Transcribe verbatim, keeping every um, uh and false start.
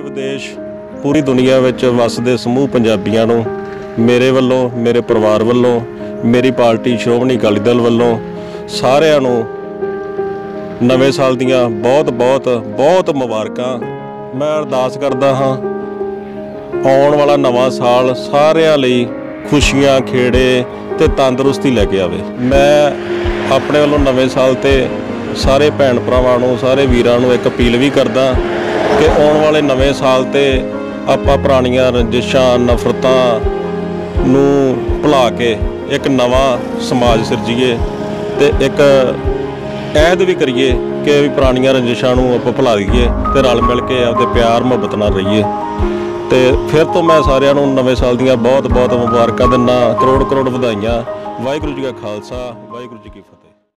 विदेश पूरी दुनिया विच वसदे समूह पंजाबियां नूं मेरे वल्लों मेरे परिवार वल्लों मेरी पार्टी श्रोमणी अकाली दल वल्लों सारिआं नूं नवें साल दीआं बहुत बहुत बहुत मुबारकां। मैं अरदास करदा हां आउण वाला नवां साल सारिआं लई खुशियां खेड़े ते तंदुरुस्ती लैके आवे। मैं अपने वल्लों नवें साल ते सारे भैन भरावां नूं सारे वीरां नूं एक अपील भी करदा कि आउण वाले नवें साल ते आपां पुराणियां रंजिशां नफरतां नूं भुला के एक नवां समाज सिरजीए ते एक ऐहद भी करिए कि पुराणियां रंजिशां नूं आपां भुला दईए ते रल मिल के आपदे प्यार मुहब्बत नाल रहीए। तो फिर तो मैं सारिआं नूं नवें साल दीआं बहुत बहुत मुबारकां दिंदा, करोड़ करोड़ वधाइयां। वाहिगुरू जी का खालसा वाहिगुरू जी की फतेह।